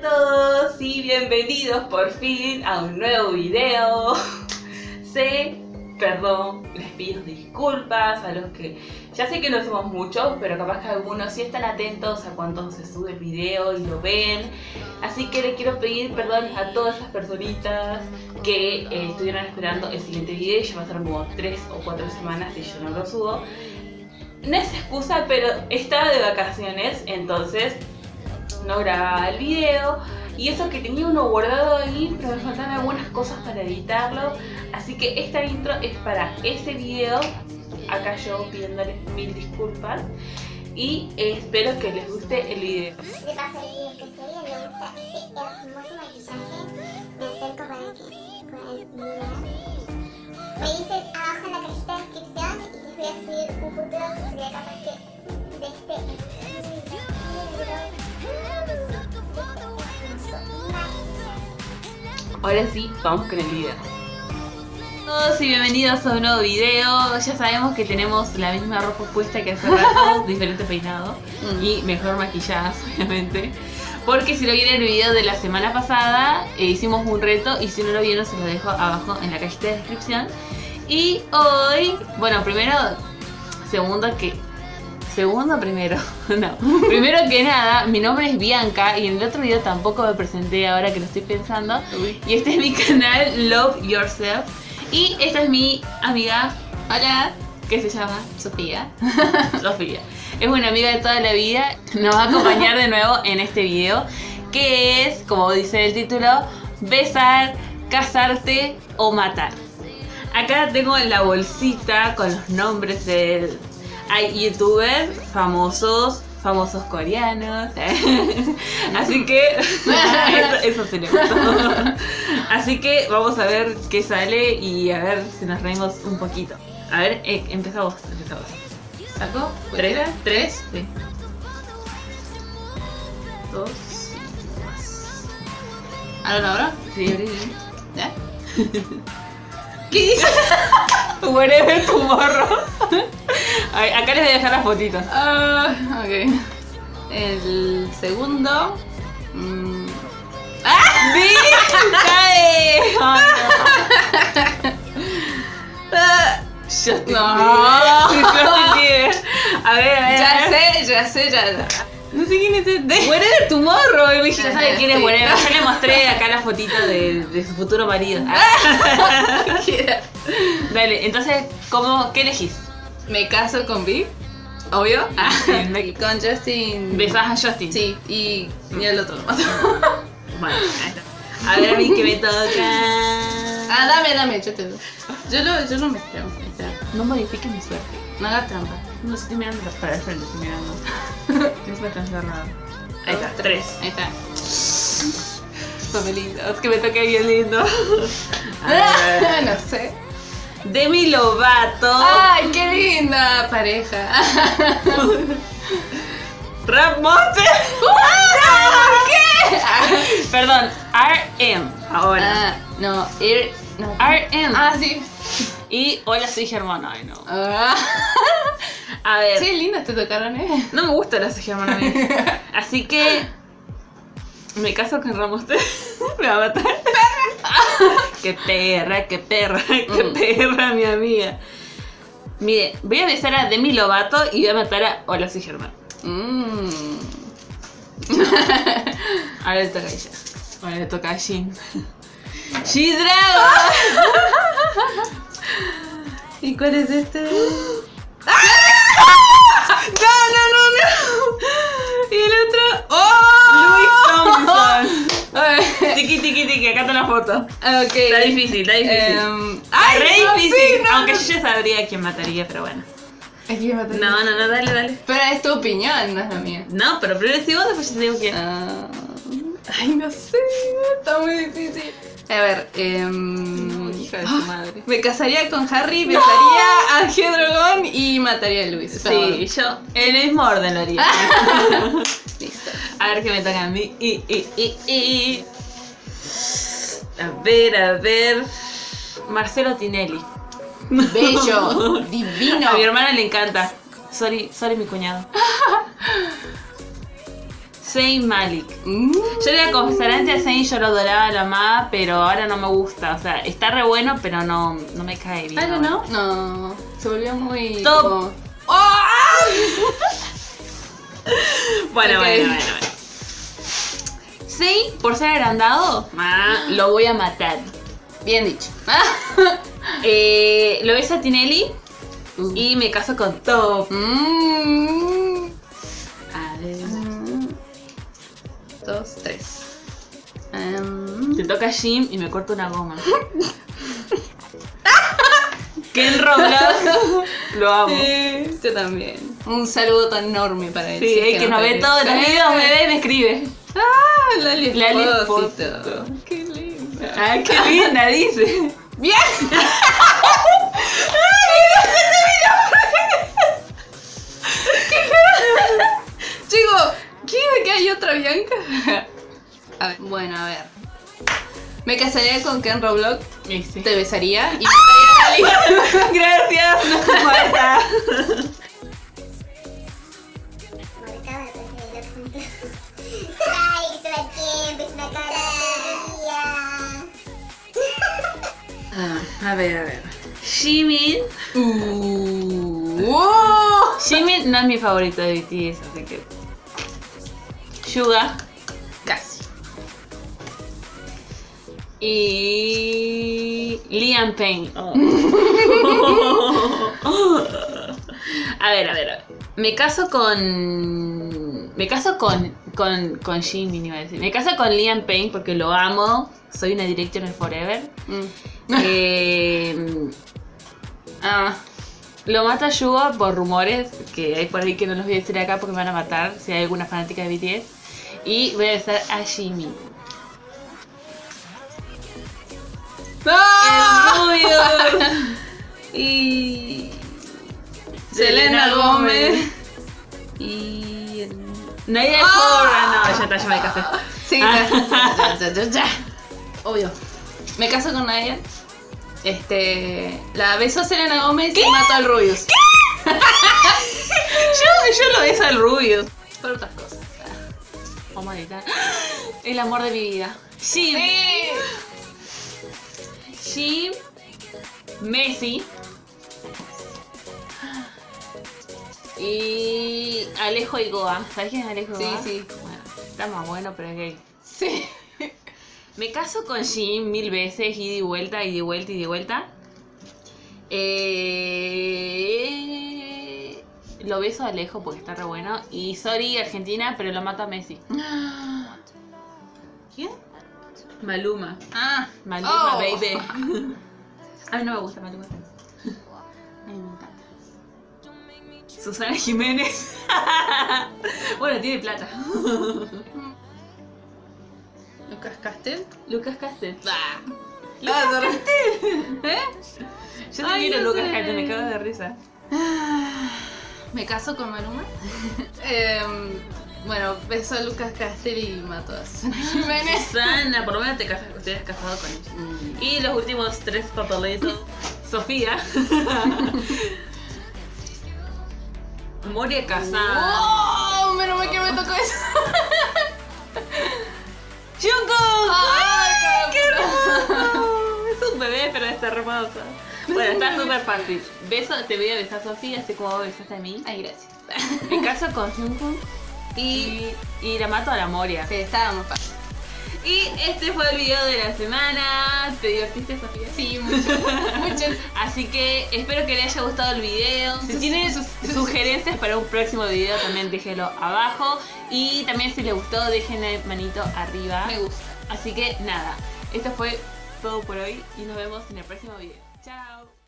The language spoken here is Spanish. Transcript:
todos y bienvenidos por fin a un nuevo video. Perdón, les pido disculpas a los que... Ya sé que no somos muchos, pero capaz que algunos sí están atentos a cuando se sube el video y lo ven. Así que les quiero pedir perdón a todas esas personitas que estuvieron esperando el siguiente video. Ya pasaron como 3 o 4 semanas y yo no lo subo. No es excusa, pero estaba de vacaciones, entonces no grababa el video. Y eso que tenía uno guardado ahí, pero me faltaban algunas cosas para editarlo. Así que esta intro es para ese video. Acá yo pidiéndoles mil disculpas. Y espero que les guste el video. De paso el video que se viene, me gusta este hermoso maquillaje. Me acerco para que puedan mirar. Me dicen abajo en la cajita de descripción y les voy a subir un futuro que sería capaz que de este Ahora sí, vamos con el video. Todos y bienvenidos a un nuevo video. Ya sabemos que tenemos la misma ropa puesta que hace rato, diferente peinado y mejor maquilladas, obviamente. Porque si lo vieron en el video de la semana pasada, hicimos un reto y si no lo vieron se lo dejo abajo en la cajita de descripción. Y hoy, bueno, primero que nada, mi nombre es Bianca y en el otro video tampoco me presenté ahora que lo estoy pensando. Y este es mi canal Love Yourself. Y esta es mi amiga, hola, que se llama Sofía. Sofía. Es una amiga de toda la vida. Nos va a acompañar de nuevo en este video, que es, como dice el título, besar, casarte o matar. Acá tengo la bolsita con los nombres de... Hay youtubers famosos coreanos. Así que... eso se le gustó. Así que vamos a ver qué sale y a ver si nos reímos un poquito. A ver, empezamos. ¿Saco? ¿Tres? Sí. 2 y más. ¿Ahora? Sí. ¿Ya? ¿Qué dices? Whatever tomorrow. Acá les voy a dejar las fotitos. Ok. El segundo. ¡Ah! ¡Sí! ¡Cae! Oh, no. Justin Bieber. A ver. Ya sé. No sé quién es este. Whatever Tomorrow. Y ya sabe quién es Sí. Whatever. Ya le mostré acá la fotito de su futuro marido. Dale, entonces, ¿qué elegís? Me caso con Big, obvio. Y con Justin. Besás a Justin. Sí, y el otro lo mato. Bueno, ahí está. A ver a mí que me toca. Dame, yo te doy. Yo no me espero. No modifiques mi suerte. No hagas trampa. No estoy mirando para el frente, estoy mirando. Es bastante raro. Ahí está, 3. Ahí está. Papelitos, es que me toque bien lindo. No sé. Demi Lovato. ¡Ay, qué linda pareja! Rap Monster. ¿Por qué? Perdón, RM. Ahora. No. RM. Sí. Y hola, soy Germán. Ay, no. Ah. A ver. Sí, lindas te tocaron, No me gusta la soy Germán a mí. Así que me caso con Ramos. Me va a matar. Qué perra, mi amiga. Mire, voy a besar a Demi Lovato y voy a matar a Hola, soy Germán. Ahora le toca a ella. Ahora le toca a Jin. ¡G-Dragon! ¿Y cuál es este? No. Y el otro. ¡Oh! Louis Tomlinson. Tiki, acá está la foto. Ok. Está difícil. ¡Ay, re difícil! no! Aunque yo ya sabría quién mataría, pero bueno. Es que me No, dale. Pero es tu opinión, no es la mía. No, pero primero si vos, después yo te digo quién. Ay, no sé, está muy difícil. A ver, Hija de su madre. me casaría con Harry, besaría a G-Dragon y mataría a Luis. Sí, yo en el mismo orden lo haría. Listo. A ver qué me toca a mí. A ver. Marcelo Tinelli. Bello, divino. A mi hermana le encanta. Sorry, mi cuñado. Zayn Malik. Yo le iba a confesar antes a Zayn, yo lo adoraba, lo amaba, pero ahora no me gusta. O sea, está re bueno, pero no me cae bien. ¿Ah, no? No, se volvió muy... Top. como- Bueno, Ok. bueno. Zayn, por ser agrandado, lo voy a matar. Bien dicho. Lo beso a Tinelli y me caso con Top. A ver. 2, 3. Te toca Jim y me corto una goma. Ken Roblox. Lo amo. Yo también. Un saludo enorme para él. Sí, si es el que nos ve ve. todos los videos me ve y me escribe. Lali Lali Espósito. Espósito. Qué linda. Ah, qué linda, dice. ¡Bien! Chico, ¿qué? ¿Que hay otra Bianca? A ver, bueno, a ver. Me casaría con Ken Roblox, Ese. te besaría y mataría a Lali. Gracias, no se muerta. Marcaba el precio juntos. Ay, todo el tiempo, es una caratería. A ver. Jimin. ¡Wow! Jimin no es mi favorito de BTS, así que. Suga. Casi. Y. Liam Payne. A ver. Me caso con Jimin, iba a decir. Me caso con Liam Payne porque lo amo. Soy una Directioner Forever. Lo mata Suga por rumores que hay por ahí que no los voy a decir acá porque me van a matar si hay alguna fanática de BTS. Y voy a besar a Jimin. El rubio. Y. Selena Gómez. Y... Nadia Cora. No, ya me casé. Sí, ya. Obvio. Me caso con Nadia. La besó a Selena Gómez y mató al Rubius. Yo lo beso al rubio. Por otras cosas. Vamos a gritar. El amor de mi vida. Jim. Jim. Messi. Y Alejo y Goa. ¿Sabes quién es Alejo y Sí, Goa? sí. Bueno, está más bueno, pero es gay. Sí. Me caso con Jim 1000 veces, ida y vuelta, ida y vuelta, ida y vuelta. Lo beso a Alejo porque está re bueno. Y sorry, Argentina, pero lo mato a Messi. ¿Quién? Maluma. Maluma, Oh. baby. A mí no me gusta Maluma. A mí me encanta. Susana Jiménez. Bueno, tiene plata. Lucas Castel. Lucas Castel. Lucas ¿Eh? Yo te Ay, miro no Lucas sé. Castel, me cago de risa. Me caso con Maluma. Bueno, beso a Lucas Castel y mato a Susana Jiménez. Susana, por lo menos te has casado con ella. Y los últimos 3 papelitos. Sofía. Moria casada. ¡Oh! Menos mal que me tocó eso. ¡Jungkook! ¡Ay, ¡Qué hermoso! Es un bebé, pero está hermoso. Bueno, está súper fácil. Te voy a besar a Sofía, así como vos besaste a mí. Ay, gracias. Me caso con Jungkook y la mato a la Moria. Sí, estábamos fácil. Y este fue el video de la semana. ¿Te divertiste, Sofía? Sí, mucho. Así que espero que les haya gustado el video. Si tienen sugerencias para un próximo video, también déjenlo abajo. Y también si les gustó, déjenle manito arriba. Me gusta. Así que nada, esto fue todo por hoy y nos vemos en el próximo video. Chao.